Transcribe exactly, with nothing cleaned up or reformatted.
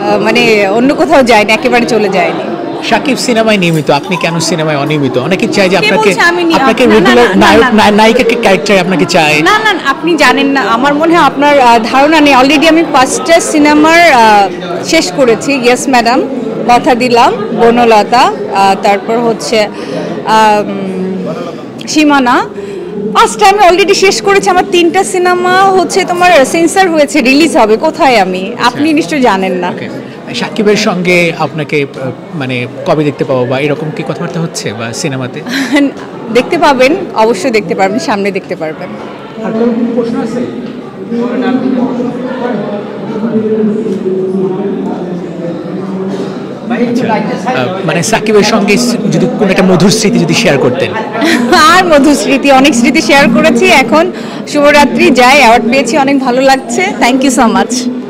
মানে অন্য কোথাও যায়নি, একেবারে চলে যায়নি। শাকিব সিনেমায় নিয়মিত, আপনি কেন সিনেমায় অনিয়মিত? অনেকে চায় যে কে আপনাকে বলছে আমি নি- আপনাকে না, না, রেগুলার না, না, নায়ক না, নায়- নায়িকা ক্যারেক্টারে আপনাকে চায়। না না আপনি জানেন না, আমার মনে হয় আপনার আহ, ধারণা নেই। অলরেডি আমি পাঁচটা সিনেমার আহ, শেষ করেছি। ইয়েস ম্যাডাম, কথা দিলাম, বনলতা, আহ, তারপর হচ্ছে আম, সীমানা, পাঁচটা আমি অলরেডি শেষ করেছি। আমার তিনটা সিনেমা হচ্ছে তোমার সেন্সার হয়েছে, রিলিজ হবে। কোথায় আমি, আপনি নিশ্চয়ই জানেন না। ওকে, শাকিবের সঙ্গে আপনাকে আহ, মানে কবে দেখতে পাবো বা এরকম কি কথাবার্তা হচ্ছে বা সিনেমাতে? দেখতে পাবেন, অবশ্যই দেখতে পারবেন, সামনে দেখতে পারবেন। আর কোনো প্রশ্ন আছে? আহ, মানে সাকিবের সঙ্গে যদি কোনো একটা মধুর স্মৃতি যদি শেয়ার করতেন। আর মধুর স্মৃতি, অনেক স্মৃতি শেয়ার করেছি। এখন শুভরাত্রি, যাই, অ্যাওয়ার্ড পেয়েছি, অনেক ভালো লাগছে। Thank you so much.